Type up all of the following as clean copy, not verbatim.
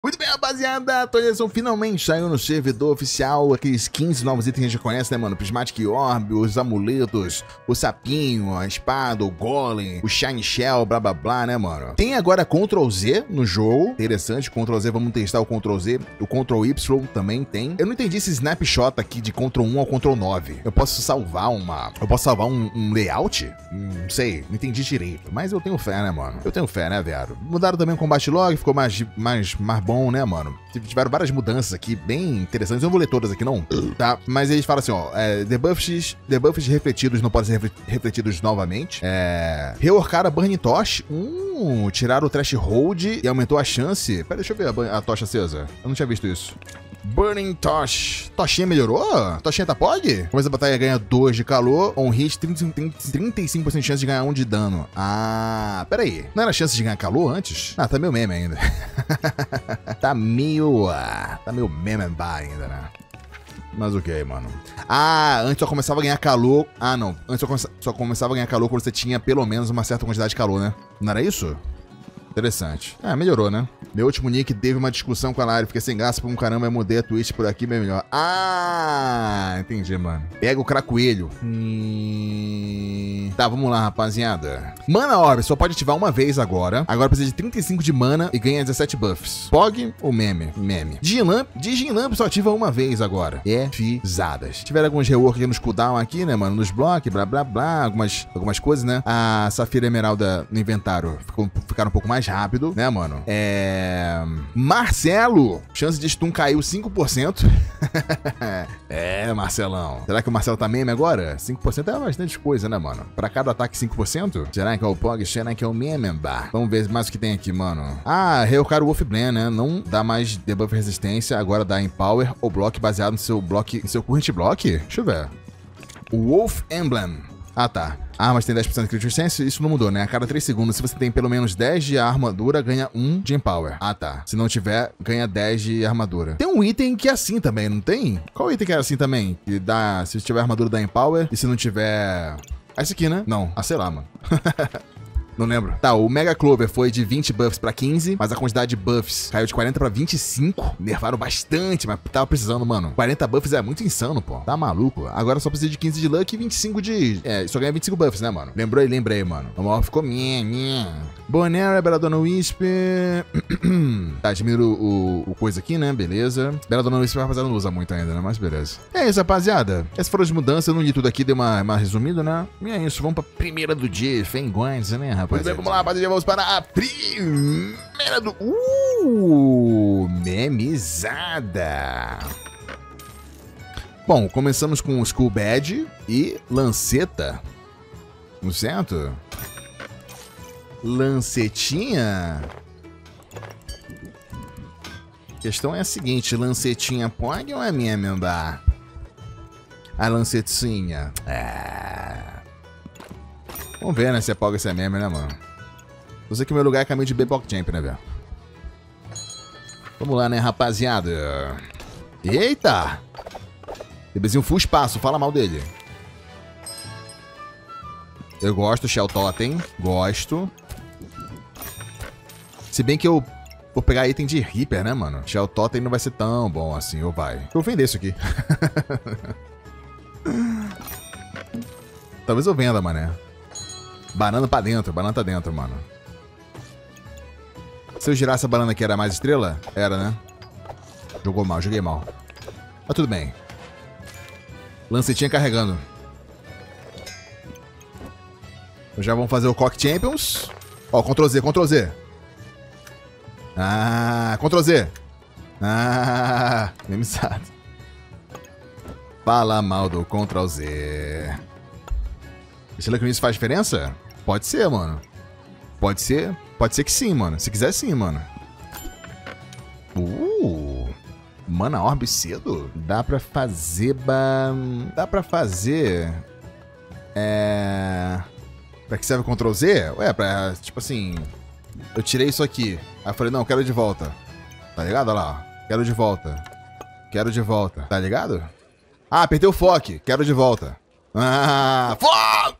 Muito bem, rapaziada, a atualização finalmente saiu no servidor oficial. Aqueles 15 novos itens que a gente já conhece, né, mano? Prismatic Orb, os amuletos, o sapinho, a espada, o golem, o shiny shell, blá blá blá, né, mano? Tem agora Ctrl Z no jogo, interessante, Ctrl Z, vamos testar o Ctrl Z. O Ctrl Y também tem. Eu não entendi esse snapshot aqui de Ctrl 1 ao Ctrl 9. Eu posso salvar um layout? Não sei, não entendi direito, mas eu tenho fé, né, mano? Eu tenho fé, né, velho? Mudaram também o combate log, ficou mais bom, né, mano? Tiveram várias mudanças aqui, bem interessantes. Eu não vou ler todas aqui, não, tá? Mas eles falam assim, ó, debuffs refletidos não podem ser refletidos novamente. Reworcar a Burning Torch. Tiraram o Threshold e aumentou a chance. Pera, deixa eu ver a tocha acesa. Eu não tinha visto isso. Burning Torch. Tochinha melhorou? Tochinha tá pog? Começa a batalha, ganha 2 de calor. On hit, 35% de chance de ganhar 1 de dano. Ah, pera aí. Não era chance de ganhar calor antes? Ah, tá meio meme ainda. Tá meio meme ainda, né? Mas ok, mano. Ah, antes só começava a ganhar calor. Ah, não. Antes só começava a ganhar calor quando você tinha pelo menos uma certa quantidade de calor, né? Não era isso? Interessante. Melhorou, né? Meu último nick teve uma discussão com a Lari. Fiquei sem graça por um caramba, eu mudei a twist por aqui, bem melhor. Ah, entendi, mano. Pega o cracoelho. Tá, vamos lá, rapaziada. Mana Orb só pode ativar uma vez agora. Agora precisa de 35 de mana e ganha 17 buffs. Pog ou meme? Meme. Digilamp só ativa uma vez agora. Fizadas. Tiveram alguns rework aqui nos cooldown aqui, né, mano? Nos blocos, blá, blá, blá. Algumas coisas, né? A Safira Emeralda no inventário ficaram um pouco mais rápido, né, mano? Marcelo. Chance de stun caiu 5%. Marcelão. Será que o Marcelo tá meme agora? 5% é bastante coisa, né, mano? Pra cada ataque 5%? Será que é o Pog? Será que é o meme? Vamos ver mais o que tem aqui, mano. Ah, reworcar o Wolf Blend, né? Não dá mais debuff resistência, agora dá Empower ou block baseado no seu current block? Deixa eu ver. O Wolf Emblem. Ah, tá. Armas tem 10% de Critical Chance, isso não mudou, né? A cada 3 segundos, se você tem pelo menos 10 de armadura, ganha 1 de Empower. Ah, tá. Se não tiver, ganha 10 de armadura. Tem um item que é assim também, não tem? Qual item que é assim também? Que dá, se tiver armadura, dá Empower, e se não tiver... Esse aqui, né? Não. Ah, sei lá, mano. Não lembro. Tá, o Mega Clover foi de 20 buffs pra 15, mas a quantidade de buffs caiu de 40 pra 25. Nerfaram bastante, mas tava precisando, mano. 40 buffs é muito insano, pô. Tá maluco? Agora só precisa de 15 de luck e 25 de... só ganha 25 buffs, né, mano? Lembrei, mano. O maior ficou minha. Bonera, Belladonna Wisp. Tá, diminuiu o coisa aqui, né? Beleza. Belladonna Wisp, rapaziada, não usa muito ainda, né? Mas beleza. É isso, rapaziada. Essas foram as mudanças. Eu não li tudo aqui, dei uma resumida, né? E é isso. Vamos pra primeira do dia. Fengões, né, rapaz? Muito bem, vamos lá, rapaziada. Vamos para a primeira do... memizada. Bom, começamos com o Skull Badge e Lanceta. No certo? Lancetinha? A questão é a seguinte, Lancetinha pode ou é meme? A Lancetinha. Vamos ver, né, se é pog ou se é meme, né, mano? Eu sei que o meu lugar é caminho de B-Pog Champ, né, velho? Vamos lá, né, rapaziada? Eita! Bebezinho full espaço, fala mal dele. Eu gosto, Shell Totem. Gosto. Se bem que eu vou pegar item de Reaper, né, mano? Shell Totem não vai ser tão bom assim, ou vai? Eu vou vender isso aqui. Talvez eu venda, mané. Banana pra dentro, banana tá dentro, mano. Se eu girar essa banana aqui, era mais estrela? Era, né? Jogou mal, joguei mal. Mas tudo bem. Lancetinha carregando. Já vamos fazer o Cock Champions. Ó, Ctrl Z, Ctrl Z. Ah, Ctrl Z. Ah, memizado. Fala mal do Ctrl Z. Será que isso faz diferença? Pode ser, mano. Pode ser que sim, mano. Se quiser sim, mano. Mana Orb cedo? Dá pra fazer... Dá pra fazer... Pra que serve o Ctrl Z? Ué, pra... Tipo assim... Eu tirei isso aqui. Aí eu falei, não, quero de volta. Tá ligado? Olha lá, ó. Quero de volta. Quero de volta. Tá ligado? Ah, apertei o foco. Quero de volta. Ah, foco!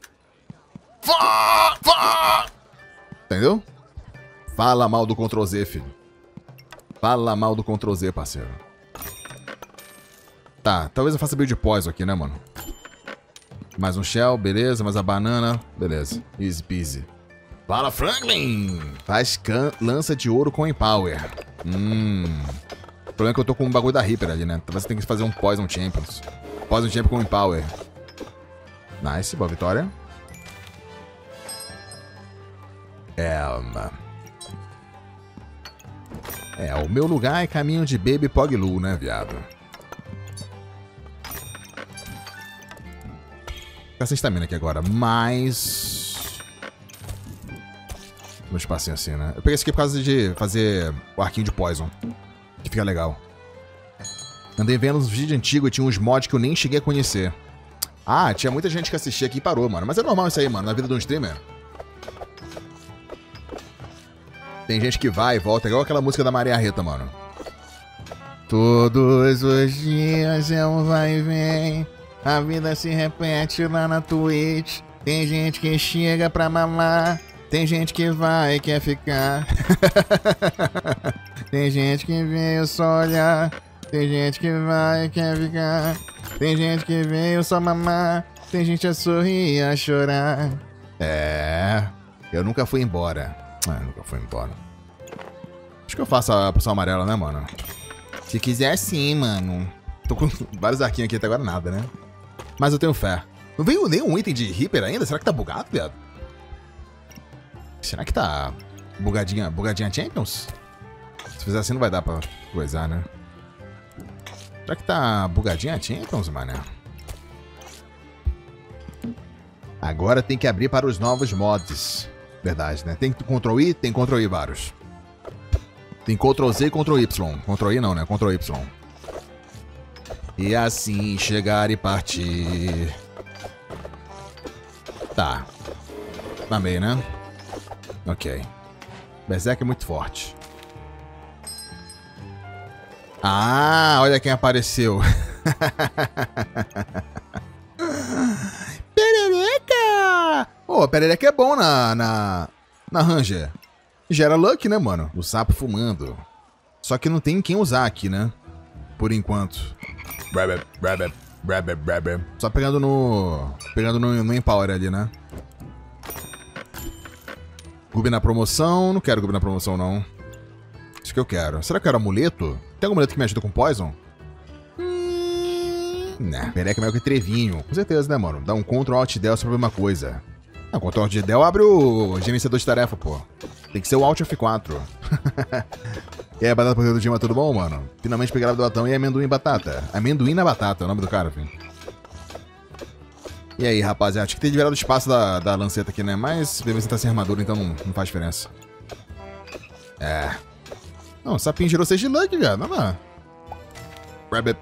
Entendeu? Fala mal do Ctrl Z, filho. Fala mal do Ctrl Z, parceiro. Tá, talvez eu faça build de Poison aqui, né, mano? Mais um Shell, beleza. Mais a banana, beleza. Easy peasy. Fala, Franklin! Faz lança de ouro com Empower. O problema é que eu tô com um bagulho da Reaper ali, né? Talvez você tenha que fazer um Poison Champions. Poison Champion com Empower. Nice, boa vitória. O meu lugar é caminho de Baby Poglu, né, viado? Fica sem estamina aqui agora, mas... Um espacinho assim, né? Eu peguei esse aqui por causa de fazer o arquinho de Poison, que fica legal. Andei vendo uns vídeos antigos e tinha uns mods que eu nem cheguei a conhecer. Ah, tinha muita gente que assistia aqui e parou, mano. Mas é normal isso aí, mano, na vida de um streamer. Tem gente que vai e volta, igual aquela música da Maria Rita, mano. Todos os dias é um vai e vem. A vida se repete lá na Twitch. Tem gente que chega pra mamar. Tem gente que vai e quer ficar. Tem gente que veio só olhar. Tem gente que vai e quer ficar. Tem gente que veio só mamar. Tem gente a sorrir e a chorar. Eu nunca fui embora. Nunca fui embora. Acho que eu faço a poção amarela, né, mano? Se quiser sim, mano. Tô com vários arquinhos aqui até agora, nada, né? Mas eu tenho fé. Não veio nenhum item de Reaper ainda? Será que tá bugado, viado? Será que tá bugadinha Champions? Se fizer assim não vai dar pra coisar, né? Será que tá bugadinha Champions, mané? Agora tem que abrir para os novos mods. Verdade, né? Tem Ctrl I? Tem Ctrl I vários. Tem Ctrl Z e Ctrl Y. Ctrl I não, né? Ctrl Y. E assim chegar e partir. Tá. Amei, né? Ok. Berserk é muito forte. Ah, olha quem apareceu. Perereca! Ô, Perereca é bom na Ranger. Gera luck, né, mano? O sapo fumando. Só que não tem quem usar aqui, né? Por enquanto. Só pegando no Empower ali, né? Gub na promoção. Não quero Gub na promoção, não. Isso que eu quero. Será que eu quero amuleto? Tem algum amuleto que me ajuda com Poison? Né, Perereca é melhor que Trevinho. Com certeza, né, mano? Dá um Ctrl Alt Del só pra ver uma coisa. Não, Ctrl Alt Del abre o gerenciador de tarefa, pô. Tem que ser o Alt F4. E aí, batata por do Dima, tudo bom, mano? Finalmente peguei a do latão e amendoim e batata. Amendoim na batata, é o nome do cara, filho. E aí, rapaziada? Acho que tem liberado o espaço da lanceta aqui, né? Mas beleza, tá sem armadura, então não faz diferença. Não, o sapinho gerou 6 de luck, viado. Vamos lá. Rabbit.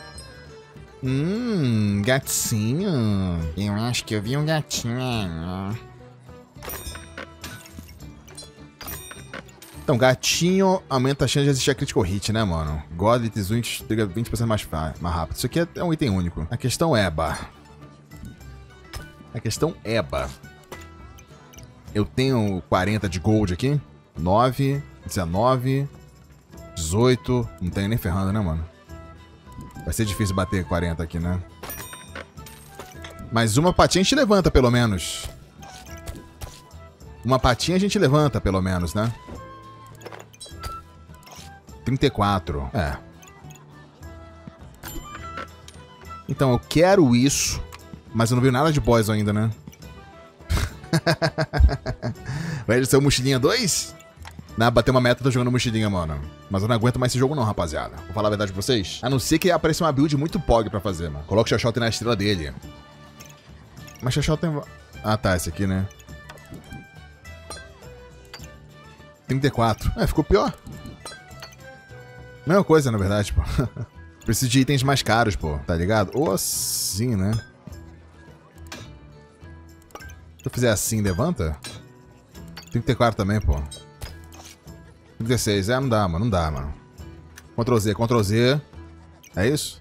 Gatinho. Eu acho que eu vi um gatinho. Então, gatinho aumenta a chance de resistir a critical hit, né, mano? Godlet Swing pega 20% mais rápido. Isso aqui é um item único. A questão é, eu tenho 40 de gold aqui. 9, 19, 18. Não tenho nem ferrando, né, mano? Vai ser difícil bater 40 aqui, né? Mas uma patinha a gente levanta, pelo menos. Uma patinha a gente levanta, pelo menos, né? 34. Então, eu quero isso. Mas eu não vi nada de boys ainda, né? Vai ser o Mochilinha 2? Não, bater uma meta, tô jogando Mochilinha, mano. Mas eu não aguento mais esse jogo não, rapaziada. Vou falar a verdade pra vocês. A não ser que apareça uma build muito pog pra fazer, mano. Coloca o Xoxoten na estrela dele. Mas Xoxoten... Ah, tá, esse aqui, né? 34. Ficou pior. Mesma coisa, na verdade, pô. Preciso de itens mais caros, pô. Tá ligado? Ou assim, né? Se eu fizer assim, levanta? 34 também, pô. 36. Não dá, mano. Não dá, mano. Ctrl Z, Ctrl Z. É isso?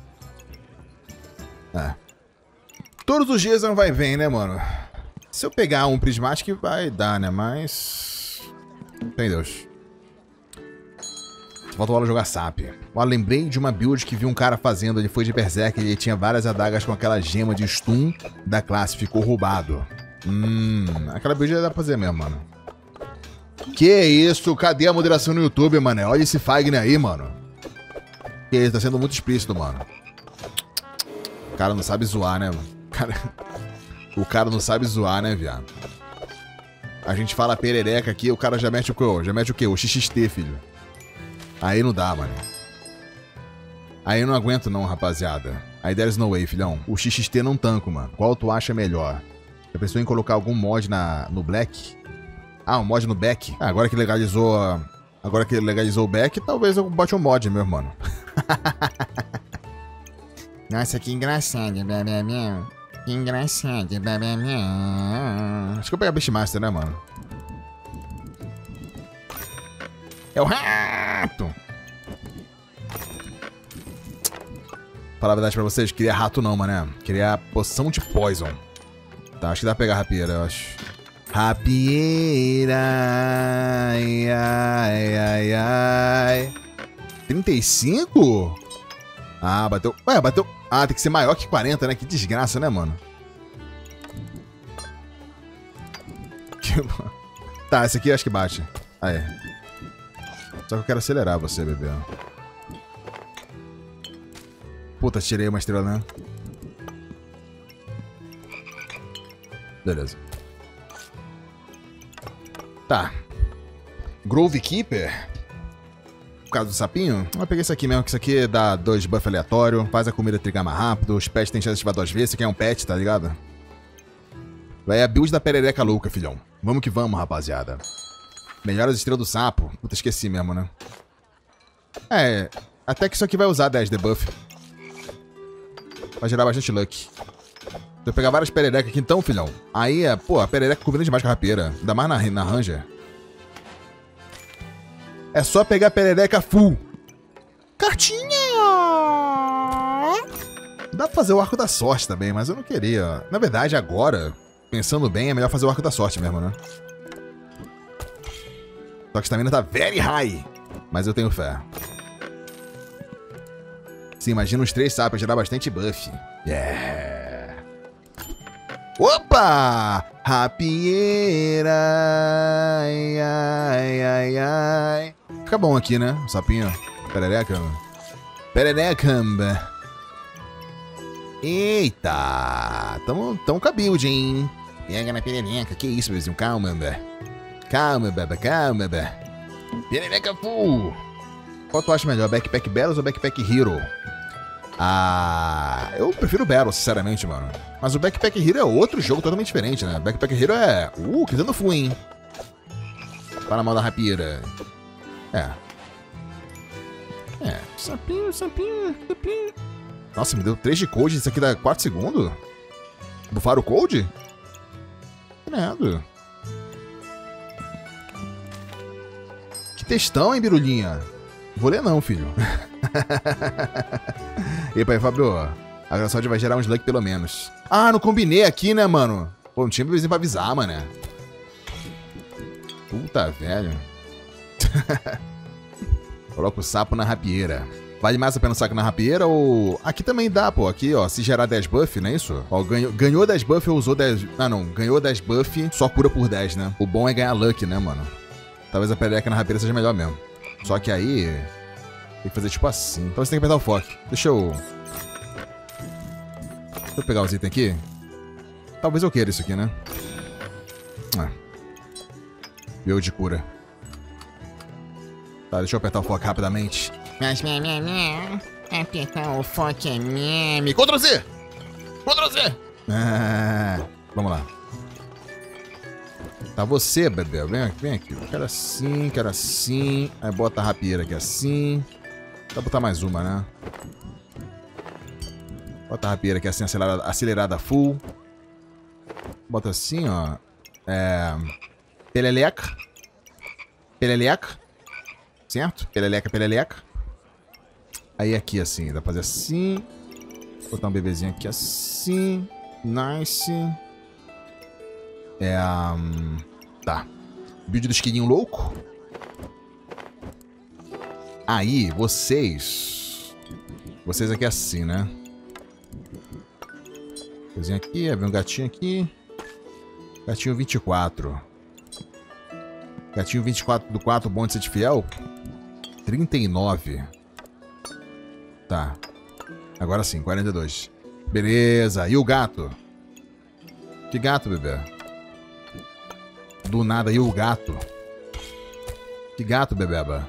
Todos os dias não vai bem, né, mano? Se eu pegar um Prismatic, vai dar, né? Mas... Tem Deus. Falta o Alan jogar sap. Ó, lembrei de uma build que vi um cara fazendo. Ele foi de Berserker e ele tinha várias adagas com aquela gema de stun da classe. Ficou roubado. Aquela build dá pra fazer mesmo, mano. Que isso? Cadê a moderação no YouTube, mano? Olha esse Fagner aí, mano. Que ele tá sendo muito explícito, mano. O cara não sabe zoar, né, mano? O cara não sabe zoar, né, viado? A gente fala perereca aqui, o cara já mete o quê? Já mete o quê? O XXT, filho. Aí não dá, mano. Aí eu não aguento não, rapaziada. Aí there's no way, filhão. O XXT não tanco, mano. Qual tu acha melhor? Já pensou em colocar algum mod no Black? Ah, um mod no Back? Ah, agora que legalizou o Back, talvez eu bote um mod, meu mano. Nossa, que engraçado, bababá. Que engraçado, bababá. Acho que eu vou pegar Beastmaster, né, mano? É o rato! Falar a verdade pra vocês, queria rato não, mano. Queria poção de poison. Tá, acho que dá pra pegar rapieira, eu acho. Rapieira. Ai, ai, ai, ai. 35? Ah, bateu. Ué, bateu. Ah, tem que ser maior que 40, né? Que desgraça, né, mano? Tá, esse aqui acho que bate. Aí. Só que eu quero acelerar você, bebê. Puta, tirei uma estrela, né? Beleza. Tá. Grove Keeper. Por causa do sapinho? Vou pegar esse aqui mesmo, que isso aqui dá 2 buff aleatório, faz a comida trigar mais rápido, os pets têm chance de ativar 2 vezes, você quer um pet, tá ligado? Vai a build da perereca louca, filhão. Vamos que vamos, rapaziada. Melhoras estrelas do sapo. Puta, esqueci mesmo, né? É, até que isso aqui vai usar 10 debuff. Vai gerar bastante luck. Se eu pegar várias pererecas aqui então, filhão, aí, pô, a perereca combina demais com a rapieira. Ainda mais na Ranger. É só pegar a perereca full. Cartinha! Dá pra fazer o arco da sorte também, mas eu não queria. Na verdade, agora, pensando bem, é melhor fazer o arco da sorte mesmo, né? Só que a estamina tá very high. Mas eu tenho fé. Sim, imagina os 3 sapos gerar bastante buff. Yeah! Opa! Rapieira! Ai, ai, ai, ai. Fica bom aqui, né? O sapinho. Perereca. Perereca. Eita! Tamo com a build, hein? Pega na perereca. Que isso, bebezinho? Calma, bebê. Calma, bebê. Calma, bebê. Perereca full. Qual tu acha melhor? Backpack Battles ou Backpack Hero? Ah, eu prefiro Battle, sinceramente, mano. Mas o Backpack Hero é outro jogo totalmente diferente, né? Backpack Hero é... clicando full, hein? Para mal da rapieira. Sapinho. Nossa, me deu 3 de cold. Isso aqui dá 4 segundos? Bufaram o cold? Credo. Que textão, hein, Birulinha? Vou ler não, filho. E aí, Fábio, a Graçoide vai gerar um slug pelo menos. Ah, não combinei aqui, né, mano? Pô, não tinha bebezinho pra avisar, mano. Puta, velho. Coloca o sapo na rapieira. Vale mais a pena o saco na rapieira ou... Aqui também dá, pô. Aqui, ó, se gerar 10 buff, não é isso? Ó, ganhou 10 buff ou usou 10... Ah, não. Ganhou 10 buff, só cura por 10, né? O bom é ganhar luck, né, mano? Talvez a perereca na rapieira seja melhor mesmo. Só que aí... Tem que fazer tipo assim. Então você tem que apertar o foco. Deixa eu pegar os itens aqui. Talvez eu queira isso aqui, né? Build de cura. Tá, deixa eu apertar o foco rapidamente. Mas, apertar o foco é meme. Ctrl Z! Ctrl Z! Vamos lá. Tá, você, bebê. Vem aqui. Quero assim. Aí bota a rapieira aqui assim. Vou botar mais uma, né? Bota a rapieira aqui assim, acelerada full. Bota assim, ó. Peleleca. Certo? Peleleca. Aí aqui assim, dá pra fazer assim. Botar um bebezinho aqui assim. Nice. Tá. Build do esquilinho louco. Aí, vocês aqui é assim, né? Coisinha aqui, vem um gatinho aqui. Gatinho 24. Gatinho 24 do 4, bom de ser fiel. 39. Tá. Agora sim, 42. Beleza. E o gato? Que gato, bebê? Do nada, e o gato? Que gato, bebeba?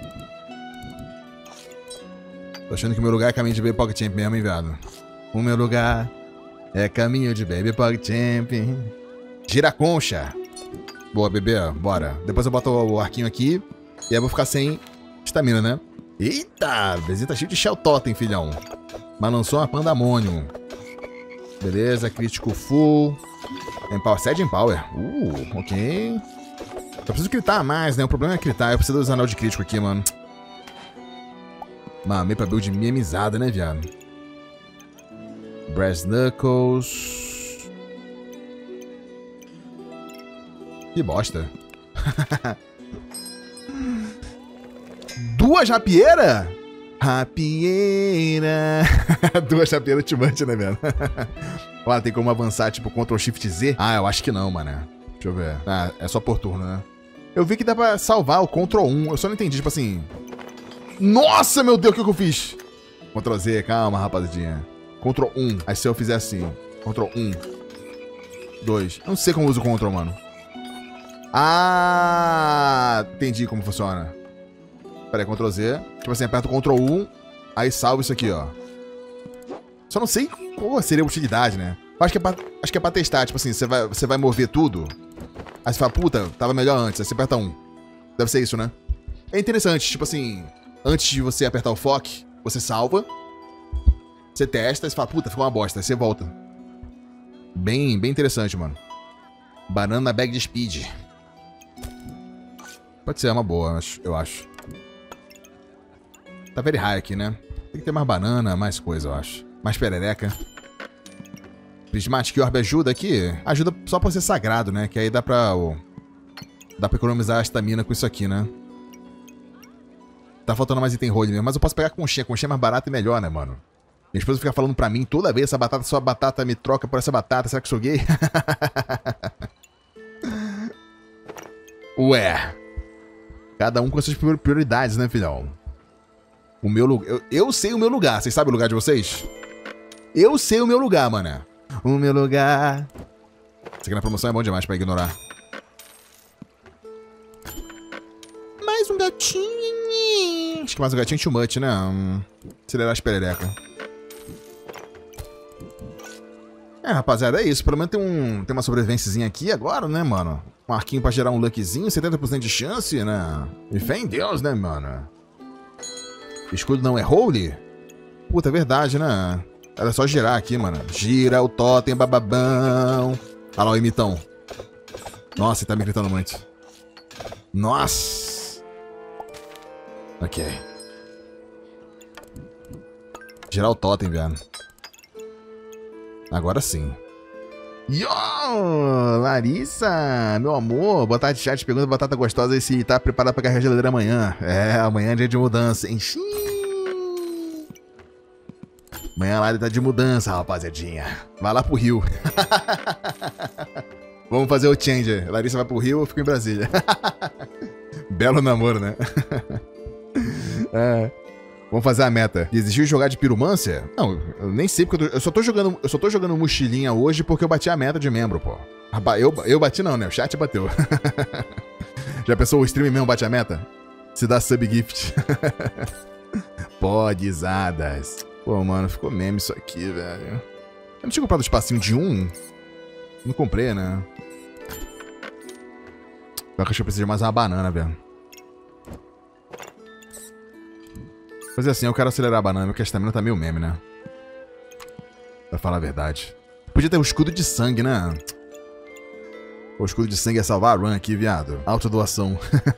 Tô achando que o meu lugar é caminho de Baby Pocket Champ mesmo, hein, viado? O meu lugar é caminho de Baby Pocket Champ. Giraconcha. Boa, bebê, bora. Depois eu boto o arquinho aqui. E aí eu vou ficar sem estamina, né? Eita, bezinho tá cheio de Shell Totem, filhão. Mas lançou uma Pandamonium. Beleza, crítico full. Empower, 7 Empower. Ok. Eu preciso gritar mais, né? O problema é gritar. Eu preciso dos anel de crítico aqui, mano. Mamei pra build memizada, né, viado? Brass Knuckles. Que bosta. Duas rapieiras? Rapieira. Duas rapieiras ultimate, né, velho? Olha, tem como avançar, tipo, Ctrl Shift Z? Ah, eu acho que não, mano. Deixa eu ver. Ah, é só por turno, né? Eu vi que dá pra salvar o Ctrl 1. Eu só não entendi, tipo assim... Nossa, meu Deus, o que eu fiz? Ctrl Z, calma, rapaziadinha. Ctrl 1. Aí se eu fizer assim... Ctrl 1. 2. Eu não sei como usa o Ctrl, mano. Ah, entendi como funciona. Pera aí, Ctrl Z. Tipo assim, aperta o Ctrl 1, aí salva isso aqui, ó. Só não sei qual seria a utilidade, né? Acho que é pra testar, tipo assim, você vai mover tudo. Aí você fala, puta, tava melhor antes. Aí você aperta 1. Deve ser isso, né? É interessante, tipo assim, antes de você apertar o FOC, você salva. Você testa, aí você fala, puta, ficou uma bosta. Aí você volta. Bem interessante, mano. Banana Bag de Speed. Pode ser uma boa, eu acho. Tá very high aqui, né? Tem que ter mais banana, mais coisa, eu acho. Mais perereca. Prismatic Orb ajuda aqui? Ajuda só pra ser sagrado, né? Que aí dá pra economizar a estamina com isso aqui, né? Tá faltando mais item holy mesmo. Mas eu posso pegar conchinha. Conchinha é mais barata e melhor, né, mano? Minha esposa fica falando pra mim toda vez, essa batata, sua batata me troca por essa batata. Será que eu sou gay? Ué. Cada um com as suas prioridades, né, filhão? O meu lugar... Eu sei o meu lugar. Vocês sabem o lugar de vocês? Eu sei o meu lugar, mano. O meu lugar... Isso aqui na promoção é bom demais pra ignorar. Mais um gatinho. Acho que mais um gatinho too much, né? Acelerar as pererecas. É, rapaziada, é isso. Pelo menos tem uma sobrevivênciazinha aqui agora, né, mano? Um arquinho pra gerar um luckzinho, 70% de chance, né? E fé em Deus, né, mano? Escudo não é holy? Puta, é verdade, né? Era só girar aqui, mano. Gira o totem, bababão. Olha lá o imitão. Nossa, ele tá me gritando muito. Nossa. Ok. Girar o totem, velho. Agora sim. Yo! Larissa, meu amor, boa tarde, chat. Pergunta batata gostosa e se tá preparada pra carregar a geladeira amanhã. É, amanhã é dia de mudança, hein? Amanhã lá tá de mudança, rapaziadinha. Vai lá pro Rio. Vamos fazer o change. Larissa vai pro Rio, eu fico em Brasília. Belo namoro, né? É. Vamos fazer a meta. Desistiu de jogar de piromância? Não, eu nem sei porque eu só tô jogando mochilinha hoje porque eu bati a meta de membro, pô. Eu bati não, né? O chat bateu. Já pensou o stream mesmo bate a meta? Se dá sub gift. Podesadas. Pô, mano, ficou meme isso aqui, velho. Eu não tinha comprado o espacinho de 1? Não comprei, né? Eu acho que eu preciso de mais uma banana, velho. Fazer assim, eu quero acelerar a banana, porque a estamina tá meio meme, né? Pra falar a verdade. Podia ter um escudo de sangue, né? O escudo de sangue é salvar a run aqui, viado. Autodoação.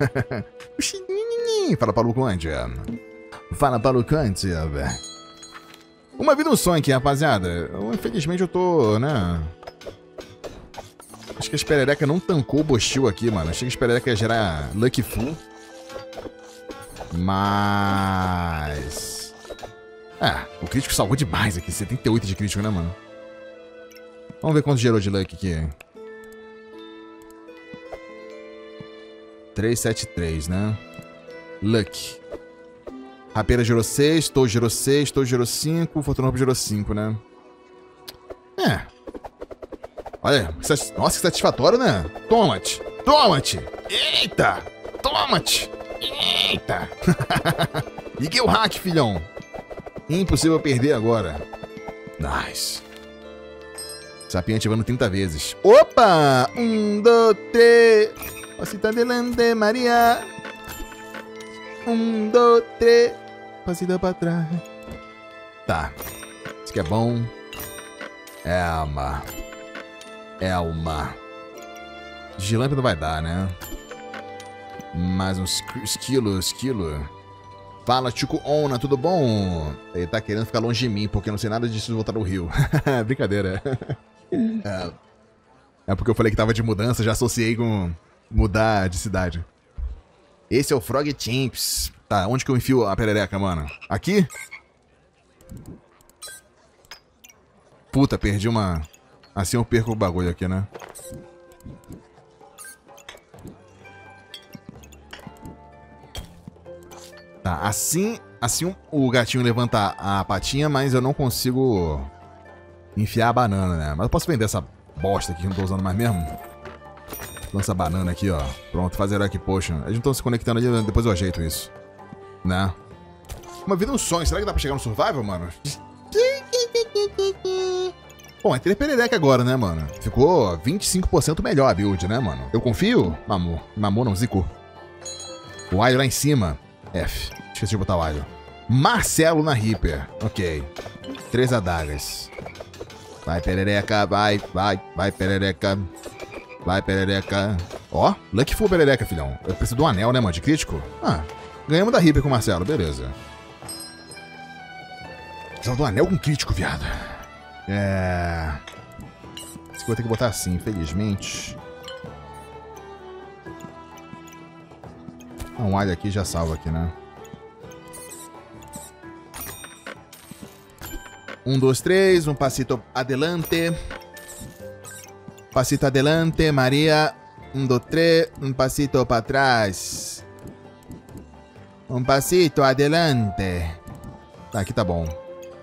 Fala para o Lucante. Fala para o Lucante, velho. Uma vida um sonho aqui, rapaziada. Infelizmente eu tô, né? Acho que a esperereca não tancou o Bostil aqui, mano. Achei que a esperereca ia gerar Lucky Full. Mas... o crítico salvou demais aqui. 78 de crítico, né, mano? Vamos ver quanto gerou de luck aqui. 373, né? Luck. Rapeira gerou 6, Tou gerou 6, Tou gerou 5, Fortuna Roupa gerou 5, né? Olha, nossa, que satisfatório, né? Toma-te! Toma-te! Eita! Toma-te! Eita! Liguei o hack, filhão! Impossível perder agora. Nice. Sapinho ativando 30 vezes. Opa! 1, 2, 3. Pasito adelante, Maria. 1, 2, 3. Pasito pra trás. Tá. Isso aqui é bom. Elma. Gilamp não vai dar, né? Mais um esquilo. Fala, Chico Ona, tudo bom? Ele tá querendo ficar longe de mim, porque eu não sei nada disso voltar no Rio. Brincadeira. É porque eu falei que tava de mudança, já associei com mudar de cidade. Esse é o Frog Champs. Tá, onde que eu enfio a perereca, mano? Aqui? Puta, perdi uma... Assim eu perco o bagulho aqui, né? Tá, assim o gatinho levanta a patinha, mas eu não consigo enfiar a banana, né? Mas eu posso vender essa bosta aqui que eu não tô usando mais mesmo. Lança a banana aqui, ó. Pronto, fazer aqui, poxa. Eles não estão se conectando ali, depois eu ajeito isso. Né? Uma vida é um sonho. Será que dá pra chegar no survival, mano? Bom, é ter perereca agora, né, mano? Ficou 25% melhor a build, né, mano? Eu confio? Mamou não, zicou. O alho lá em cima. F. Esqueci de botar o alho. Marcelo na Reaper. Ok. 3 adagas. Vai, perereca. Vai, perereca. Vai, perereca. Ó, Lucky Full perereca, filhão. Eu preciso de um anel, né, mano? De crítico? Ganhamos da Reaper com o Marcelo. Beleza. Precisava de um anel com crítico, viado. Isso aqui eu vou ter que botar assim, infelizmente. Um alho aqui já salva aqui, né? 1, 2, 3, um passito adelante. Passito adelante, Maria. 1, 2, 3, um passito para trás. Um passito adelante. Tá, aqui tá bom.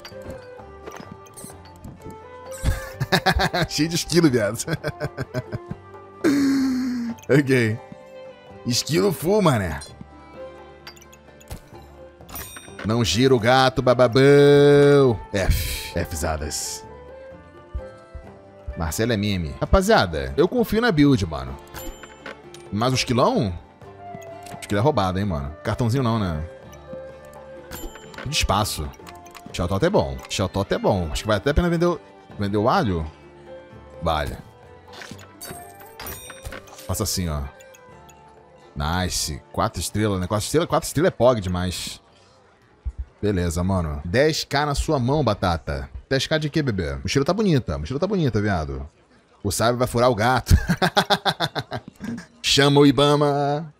Cheio de esquilo, viado. Ok. Esquilo full, mané. Não gira o gato, bababão. F-zadas. Marcelo é meme. Rapaziada, eu confio na build, mano. Mas o esquilão? O esquilo é roubado, hein, mano. Cartãozinho não, né? De espaço. Shelltot é bom. Shelltot é bom. Acho que vai até a pena vender o alho? Vale. Faça assim, ó. Nice. 4 estrelas, né? 4 estrelas é POG demais. Beleza, mano. 10k na sua mão, batata. 10k de quê, bebê? Mochila tá bonita. Mochila tá bonita, viado. O sábio vai furar o gato. Chama o Ibama.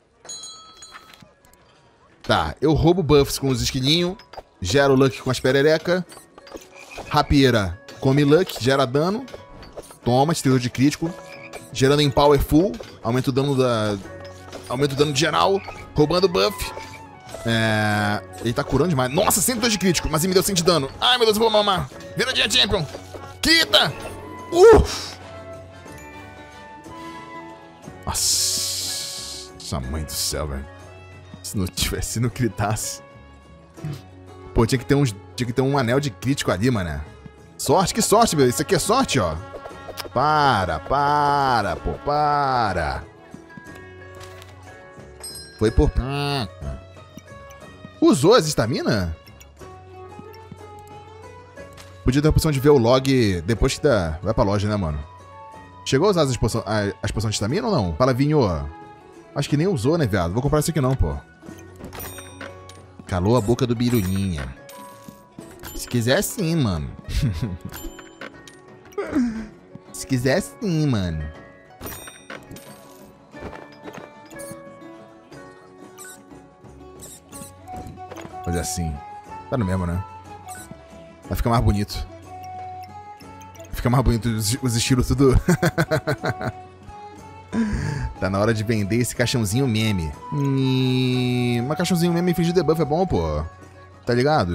Tá, eu roubo buffs com os esquilinhos. Gero luck com as perereca. Rapieira come luck, gera dano. Toma, estrela de crítico. Gerando em power full. Aumenta o dano Aumenta o dano de geral. Roubando buff. Ele tá curando demais. Nossa, 102 de crítico, mas ele me deu 100 de dano. Ai, meu Deus, eu vou mamar. Viradinha champion. Quita. Nossa, mãe do céu, velho. Se não critasse. Pô, tinha que ter um anel de crítico ali, mané. Sorte, que sorte, meu. Isso aqui é sorte, ó. Para, pô, para. Foi por... Usou as estamina? Podia ter a opção de ver o log depois que vai pra loja, né, mano? Chegou a usar as poções de estamina ou não? Fala, Vinho. Acho que nem usou, né, viado? Vou comprar isso aqui não, pô. Calou a boca do birulinha. Se quiser sim, mano. Se quiser sim, mano. Fazer assim. Tá no mesmo, né? Vai ficar mais bonito. Fica mais bonito os estilos tudo. Tá na hora de vender esse caixãozinho meme. Mas caixãozinho meme finge debuff é bom, pô. Tá ligado?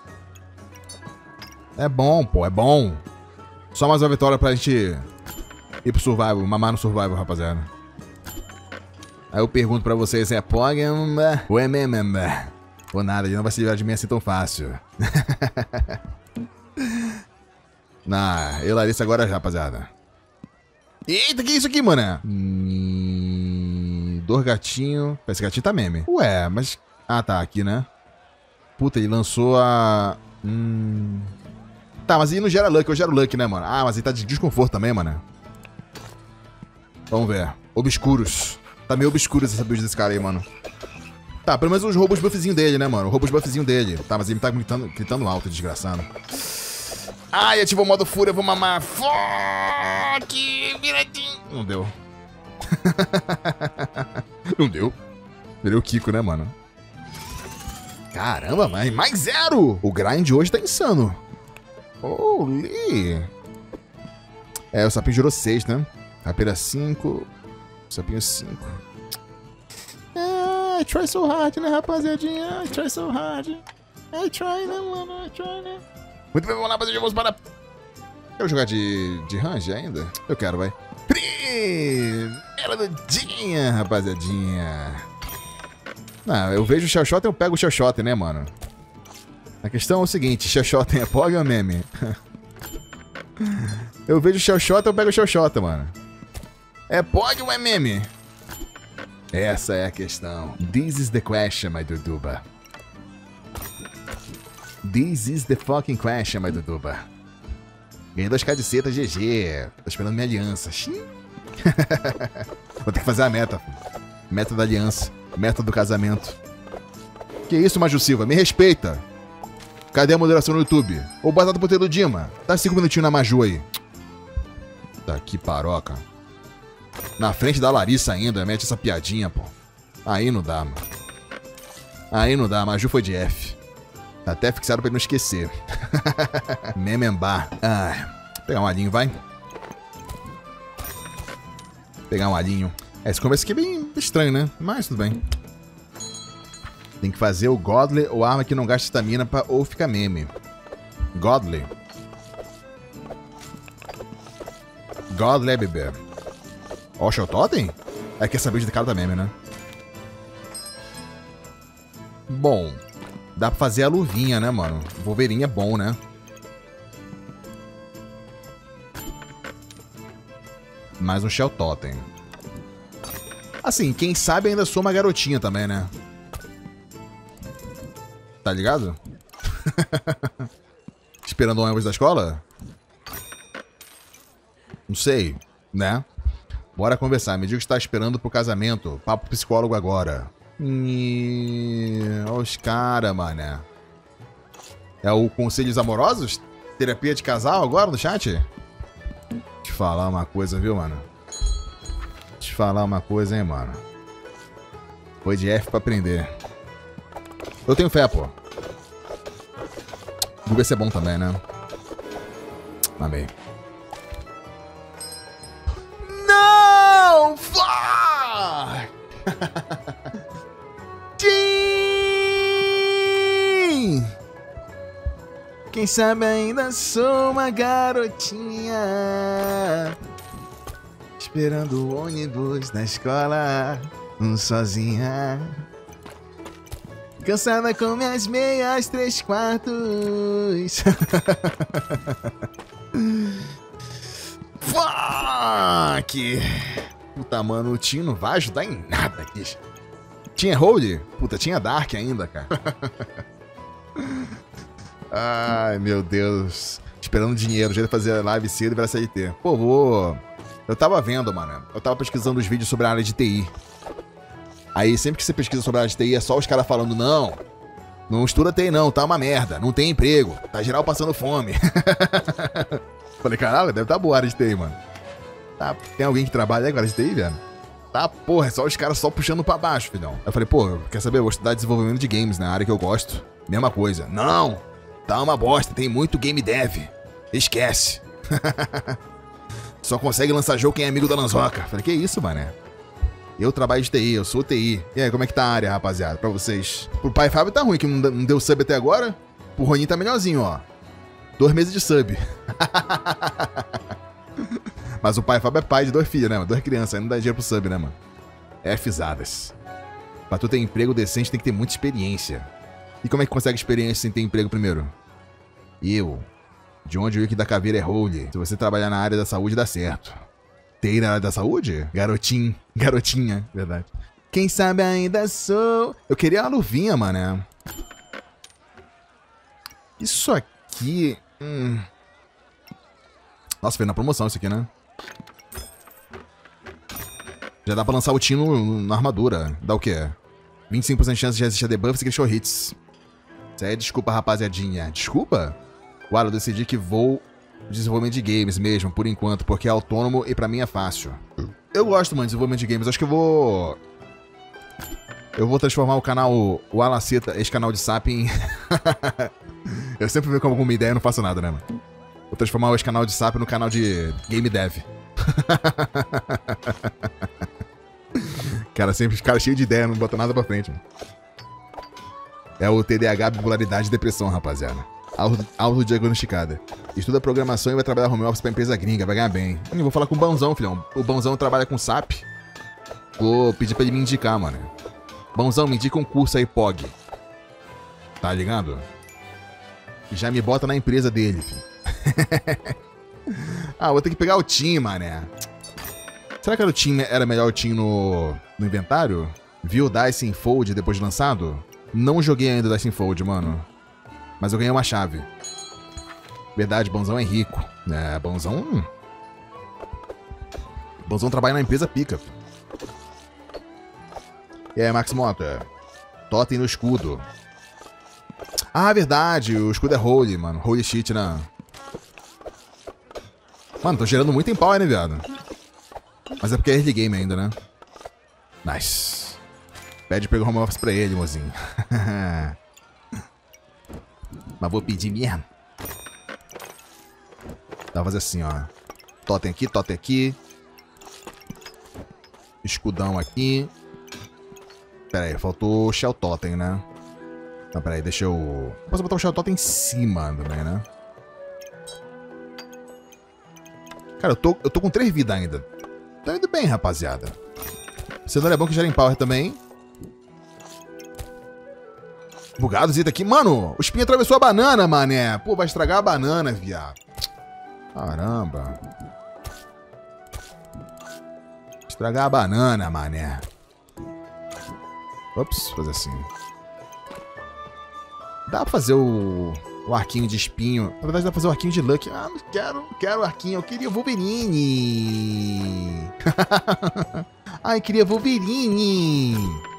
É bom, pô. É bom. Só mais uma vitória pra gente ir pro Survival. Mamar no Survival, rapaziada. Aí eu pergunto pra vocês, é Pogam ou é Memem? Ou nada, ele não vai se livrar de mim assim tão fácil. Eu, Larissa, agora já, rapaziada. Eita, que é isso aqui, mano? Dor gatinho. Esse gatinho tá meme. Ué, mas... Ah, tá, aqui, né? Puta, ele lançou a... Tá, mas ele não gera luck, eu gero luck, né, mano? Ah, mas ele tá de desconforto também, mano. Vamos ver. Obscuros. Tá meio obscuros essa build desse cara aí, mano. Tá, pelo menos os roubos buffzinho dele, né, mano? O roubos buffzinho dele. Tá, mas ele tá gritando alto, desgraçado. Ai, ativou o modo fúria, vou mamar. Fuck, viradinho. Não deu. Não deu. Virei o Kiko, né, mano? Caramba, mas mais 0! O grind hoje tá insano. Holy. É, o sapinho gerou 6, né? Rapeira 5. Sapinho 5. I try so hard, né, rapaziadinha? I try so hard. I try, né, mano? I try, né? Muito bem, vamos lá, rapaziadinha. Vamos para... Quero jogar de range ainda? Eu quero, vai. Primeira do dia, rapaziadinha. Não, eu vejo o Shellshot, eu pego o Shellshot, né, mano? A questão é o seguinte, Shellshot é Pog ou meme? Eu vejo o Shellshot, eu pego o Shellshot, mano. É Pog ou é meme? Essa é a questão. This is the question, my duduba. This is the fucking question, my duduba. Ganhei 2k de seta, GG. Tô esperando minha aliança. Vou ter que fazer a meta. Meta da aliança. Meta do casamento. Que isso, Maju Silva? Me respeita. Cadê a moderação no YouTube? Ô, batata poteiro Dima. Dá 5 minutinhos na Maju aí. Tá aqui, paroca. Na frente da Larissa ainda, mete essa piadinha, pô. Aí não dá, mano. Aí não dá, Maju foi de F. Tá até fixado pra ele não esquecer. Memembar. Pegar um alhinho, vai. Pegar um alhinho. Esse começo aqui é bem estranho, né? Mas tudo bem. Tem que fazer o Godly ou arma que não gasta estamina pra ou fica meme. Godly. Godly, bebê. Ó, o Shell Totem? É que essa build de cara tá meme, né? Bom, dá pra fazer a luvinha, né, mano? Wolverine é bom, né? Mais um Shell Totem. Assim, quem sabe ainda sou uma garotinha também, né? Tá ligado? Esperando o ônibus da escola? Não sei, né? Bora conversar. Me diga que está esperando pro casamento. Papo psicólogo agora. Olha os caras, mané. É o Conselhos Amorosos? Terapia de casal agora no chat? Te falar uma coisa, viu, mano? Te falar uma coisa, hein, mano? Foi de F pra aprender. Eu tenho fé, pô. Vamos ver se é bom também, né? Amei. Não! Fuck! Sim! Quem sabe ainda sou uma garotinha. Esperando o ônibus na escola, sozinha. Cansada com minhas meias 3/4. Fuck! Puta, mano, o Tinho não vai ajudar em nada aqui. Tinha hold? Puta, tinha Dark ainda, cara. Ai, meu Deus. Esperando dinheiro, já ia fazer live cedo e virar CLT. Pô, vou... Eu tava vendo, mano. Eu tava pesquisando os vídeos sobre a área de TI. Aí, sempre que você pesquisa sobre a área de TI, é só os caras falando, não estuda TI não, tá uma merda, não tem emprego, tá geral passando fome. Falei, caralho, deve tá boa a área de TI, mano. Tá, tem alguém que trabalha aí com a área de TI, velho? Tá, porra, é só os caras só puxando pra baixo, filhão. Eu falei, pô, quer saber, eu vou estudar desenvolvimento de games, né, a área que eu gosto. Mesma coisa. Não, tá uma bosta, tem muito game dev. Esquece. Só consegue lançar jogo quem é amigo da Lanzoca. Falei, que isso, mané? Eu trabalho de TI, eu sou TI. E aí, como é que tá a área, rapaziada? Pra vocês. Pro pai Fábio tá ruim, que não deu sub até agora. Pro Roninho tá melhorzinho, ó. 2 meses de sub. Mas o pai Fábio é pai de 2 filhos, né? 2 crianças, aí não dá dinheiro pro sub, né, mano? Fizadas. Pra tu ter emprego decente, tem que ter muita experiência. E como é que consegue experiência sem ter emprego primeiro? De onde o Wiki da Caveira é holy. Se você trabalhar na área da saúde, dá certo. TI na área da saúde? Garotinha, verdade. Quem sabe ainda sou... Eu queria uma luvinha, mano. Isso aqui... Nossa, veio na promoção isso aqui, né? Já dá pra lançar o Tino na armadura. Dá o quê? 25% de chance de resistir a debuffs e critical hits. Isso aí é desculpa, rapaziadinha. Desculpa? Uau, eu decidi que vou desenvolvimento de games mesmo, por enquanto, porque é autônomo e pra mim é fácil. Eu gosto, mano, de desenvolvimento de games. Acho que eu vou... Eu vou transformar o canal, o Alaceta, esse canal de SAP em... Eu sempre venho com alguma ideia e não faço nada, né, mano? Vou transformar esse canal de SAP no canal de Game Dev. Cara, cheio de ideia, não bota nada pra frente, mano. É o TDAH, bipolaridade e depressão, rapaziada. Autodiagnosticada. Estuda programação e vai trabalhar home office pra empresa gringa, vai ganhar bem. Eu vou falar com o Bãozão, filhão. O Bãozão trabalha com SAP. Vou pedir pra ele me indicar, mano. Bãozão, me indica um curso aí, POG. Tá ligado? E já me bota na empresa dele, filho. Vou ter que pegar o Team, mané. Será que o Team era melhor o Team no inventário? Viu o Dice Infold depois de lançado? Não joguei ainda o Dice Infold, mano. Mas eu ganhei uma chave. Verdade, Bonzão é rico. Bonzão... Bonzão trabalha na empresa pica. E aí, Max Mota? Totem no escudo. Verdade. O escudo é holy, mano. Holy shit, né? Mano, tô gerando muito em pau, né, viado? Mas é porque é early game ainda, né? Nice. Pede pra pegar o home office pra ele, mozinho. Mas vou pedir mesmo. Dá pra fazer assim, ó. Totem aqui. Escudão aqui. Pera aí, faltou o Shell Totem, né? Não, pera aí, deixa eu... Posso botar o Shell Totem em cima também, né? Cara, eu tô com 3 vidas ainda. Tá indo bem, rapaziada. Cenoura é bom que gera em power também. Bugado, Zita aqui. Mano, o espinho atravessou a banana, mané. Pô, vai estragar a banana, viado. Caramba. Estragar a banana, mané. Ops, fazer assim. Dá pra fazer o arquinho de espinho. Na verdade, dá pra fazer o arquinho de Luck. Não quero arquinho. Eu queria Wolverine. Ai, queria Wolverine.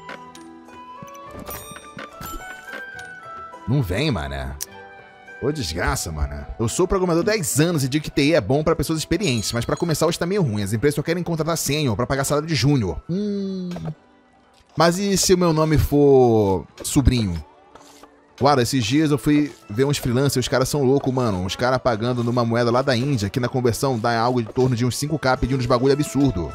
Não vem, mané. Ô, desgraça, mané. Eu sou programador há 10 anos e digo que TI é bom pra pessoas experientes, mas pra começar hoje tá meio ruim. As empresas só querem contratar sênior pra pagar salário de júnior. Mas e se o meu nome for sobrinho? Cara, esses dias eu fui ver uns freelancers, os caras são loucos, mano. Os caras pagando numa moeda lá da Índia, que na conversão dá algo em torno de uns 5k pedindo uns bagulho absurdo.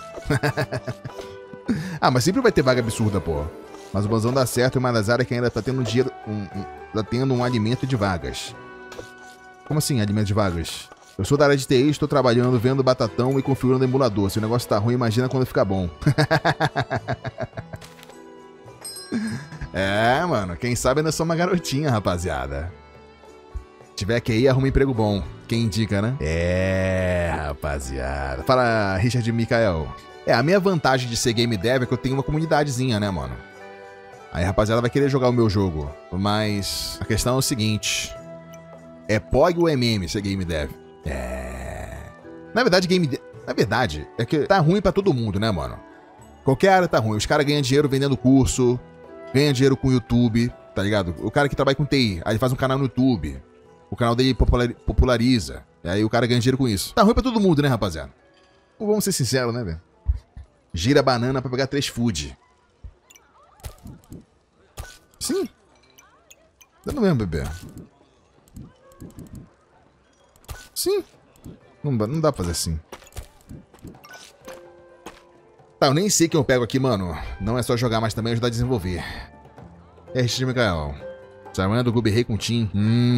Mas sempre vai ter vaga absurda, pô. Mas o Bonzão dá certo em uma das áreas que ainda tá tendo dinheiro, tá tendo um alimento de vagas. Como assim, alimento de vagas? Eu sou da área de TI, estou trabalhando, vendo batatão e configurando emulador. Se o negócio tá ruim, imagina quando ficar bom. Mano, quem sabe ainda sou uma garotinha, rapaziada. Se tiver QI, arruma um emprego bom. Quem indica, né? Rapaziada. Fala, Richard Mikael. A minha vantagem de ser game dev é que eu tenho uma comunidadezinha, né, mano? Aí a rapaziada vai querer jogar o meu jogo. Mas a questão é o seguinte. É POG ou MM ser game dev? Na verdade, é que tá ruim pra todo mundo, né, mano? Qualquer área tá ruim. Os caras ganham dinheiro vendendo curso, ganham dinheiro com o YouTube, tá ligado? O cara que trabalha com TI, aí ele faz um canal no YouTube. O canal dele populariza. E aí o cara ganha dinheiro com isso. Tá ruim pra todo mundo, né, rapaziada? Vamos ser sinceros, né, velho? Gira a banana pra pegar 3 food. Sim. Dando mesmo, bebê. Sim. Não dá pra fazer assim. Tá, eu nem sei quem eu pego aqui, mano. Não é só jogar, mas também ajudar a desenvolver. RX de Mikael. Saindo do Gubi Rei com Tim.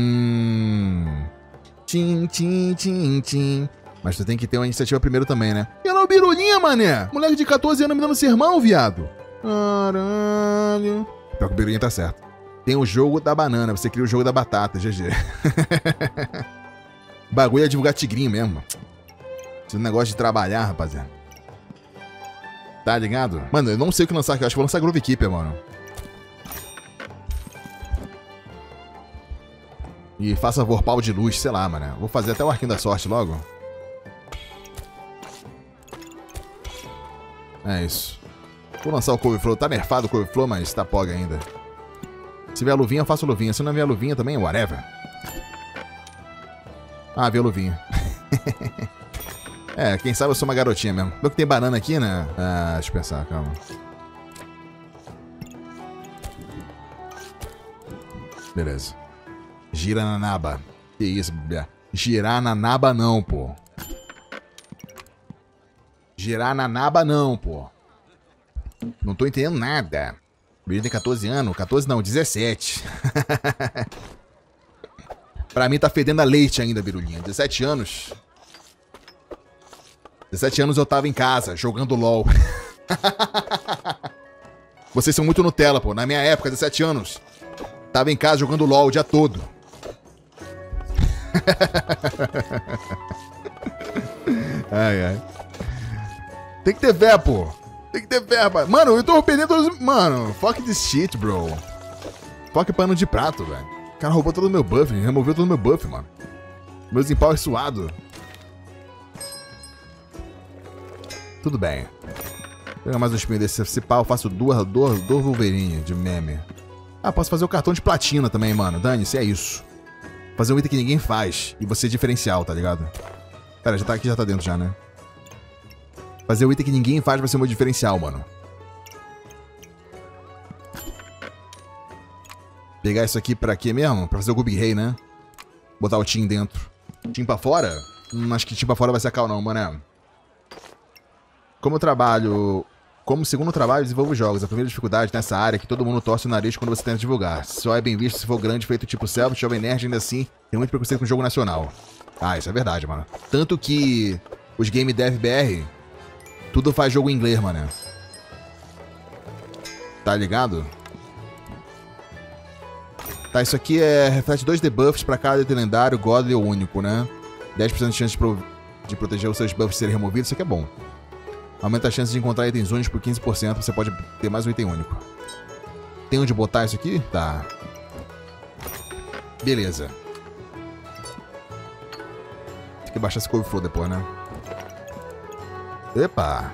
Tim. Mas tu tem que ter uma iniciativa primeiro também, né? E ela é o Birulinha, mané. Moleque de 14 anos me dando sermão, viado. Caralho. Pior que o Birulinha tá certo. Tem o jogo da banana. Você cria o jogo da batata, GG. Bagulho é divulgar tigrinho mesmo. Esse negócio de trabalhar, rapaziada. Tá ligado? Mano, eu não sei o que lançar aqui. Eu acho que vou lançar Groove Keeper, mano. E faça vorpal de luz, sei lá, mano. Vou fazer até o arquinho da sorte logo. É isso. Vou lançar o Couve-Flow. Tá nerfado o Couve-Flow, mas tá POG ainda. Se vier a luvinha, eu faço luvinha. Se não vier a luvinha também, whatever. Ah, veio a luvinha. É, quem sabe eu sou uma garotinha mesmo. Vê que tem banana aqui, né? Ah, deixa eu pensar, calma. Beleza. Gira na naba. Que isso, bebê? Girar na naba não, pô. Girar na naba não, pô. Não tô entendendo nada. O menino tem 14 anos. 14 não, 17. Pra mim tá fedendo a leite ainda, Birulinha. 17 anos. 17 anos eu tava em casa, jogando LOL. Vocês são muito Nutella, pô. Na minha época, 17 anos, tava em casa jogando LOL o dia todo. Ai. Tem que ter fé, pô. Tem que ter fé, rapaz. Mano, eu tô perdendo todos... Mano, fuck this shit, bro. Fuck pano de prato, velho. O cara roubou todo o meu buff, removeu todo o meu buff, mano. Meus empower suado. Tudo bem. Vou pegar mais um espinho desse. Se pá, eu faço duas Wolverine de meme. Ah, posso fazer o cartão de platina também, mano. Dane-se, é isso. Fazer um item que ninguém faz. E você diferencial, tá ligado? Pera, já tá aqui, já tá dentro já, né? Fazer o item que ninguém faz vai ser o meu diferencial, mano. Pegar isso aqui pra quê mesmo? Pra fazer o Gubi Rei, né? Botar o Tim dentro. Tim pra fora? Acho que Tim pra fora vai ser a cal não, mano. Como segundo trabalho, desenvolvo jogos. A primeira dificuldade nessa área é que todo mundo torce o nariz quando você tenta divulgar. Só é bem visto se for grande, feito tipo Selva, Jovem Nerd, ainda assim, tem muito preconceito com o jogo nacional. Ah, isso é verdade, mano. Tanto que os Game Dev BR, tudo faz jogo em inglês, mano. Tá ligado? Tá, isso aqui reflete 2 debuffs pra cada item lendário, godly ou único, né? 10% de chance de proteger os seus buffs serem removidos, isso aqui é bom. Aumenta a chance de encontrar itens únicos por 15%, você pode ter mais um item único. Tem onde botar isso aqui? Tá. Beleza. Tem que baixar esse Couve-Flow depois, né? Epa!